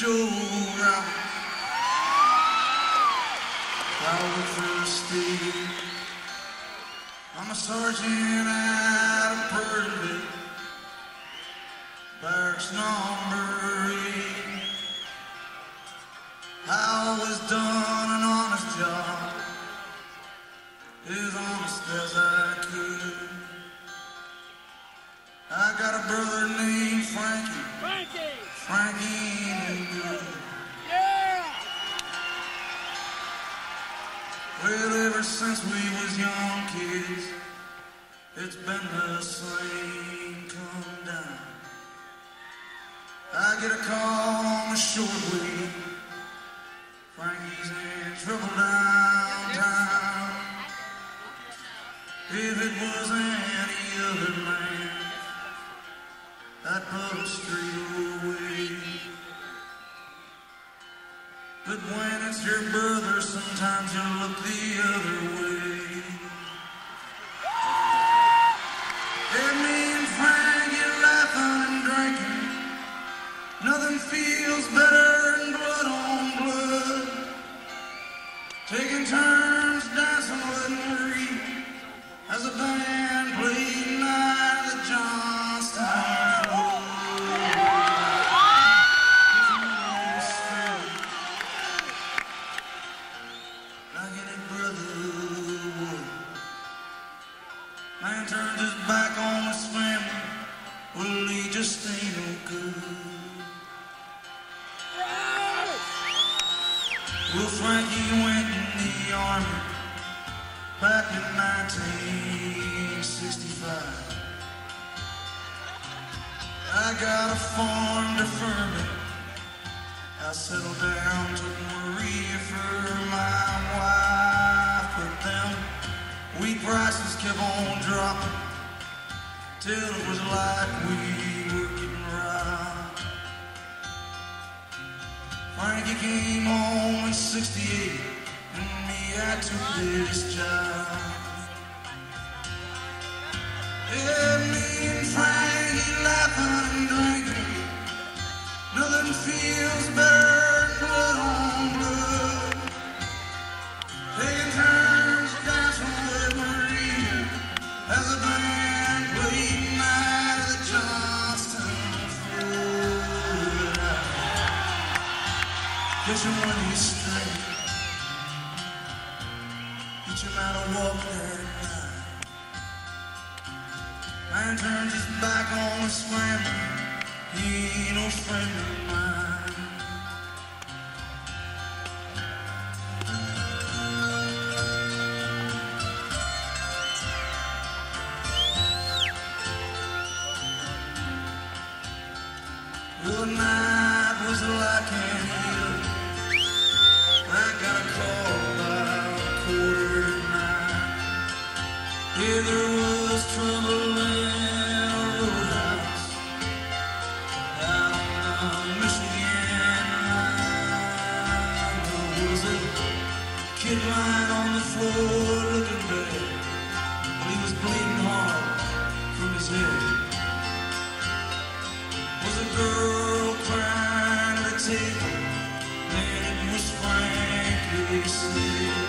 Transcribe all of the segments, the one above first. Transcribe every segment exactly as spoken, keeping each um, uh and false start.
Joe Roberts. Traveled through the state. I'm a sergeant out of Purdyville, barracks number eight. I always done an honest job, as honest as I could. I got a brother named Frankie. Frankie! Frankie ain't no good. Yeah! Well, ever since we was young kids, it's been the same come down. I get a call on the shortwave. Frankie's in trouble downtown. If it was any other man, I'd put him straight away. But when it's your brother, sometimes you look the other way. And me and Frankie laughing and drinking, nothing feels better than blood on blood. Taking turns dancing with Marie as a band played night at the Johnstown Road. Like any brother would. Man turns his back on his family, well, he just ain't no good. Well, Frankie went in the army back in nineteen sixty-five. I got a farm deferment. I settled down, took Maria for my wife, but them wheat prices kept on dropping till it was like we were getting robbed. Frankie came home at sixty-eight, and me, I took this job. Yeah, me and Frankie laughing and drinking, nothing feels better than blood on blood. Taking turns dancing with Maria as a band played night at the Johnstown Road. Fishing when he's straight, teach him how to walk that night. Man turns his back on his family, he ain't no friend of mine. Well, the night was like any other. I got a call about a quarter to nine. Yeah, there was trouble in a roadhouse out on the Michigan line. There was a kid lying on the floor looking bad. He was bleeding hard from his head. Was a girl crying at a table, and it was Frankie said.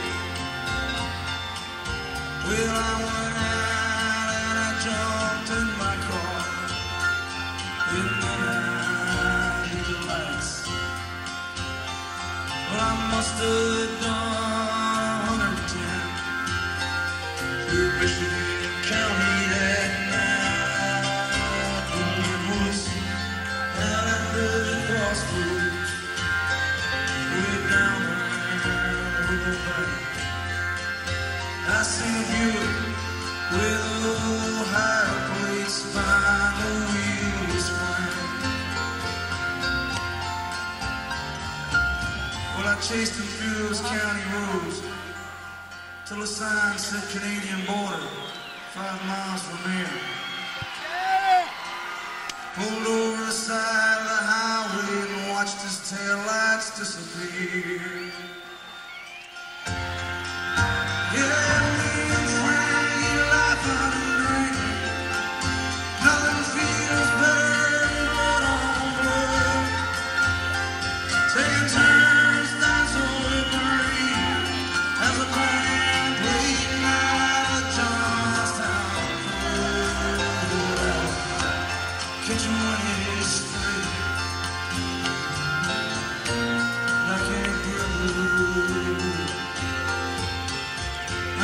Well, I went out and I jumped in my car, and then I hit the lights. Well, I must have done one hundred ten through Michigan County that night. When it was out at the crossroads, way down there with the bank, I seen a Buick with a little higher place behind the wheel was sprang. Well, I chased him through those county roads till the sign said Canadian border, five miles from here. Pulled over the side of the highway and watched his taillights disappear. Yeah, me and Frankie laughing and drinking, nothing feels better than blood on blood.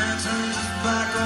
man turns his back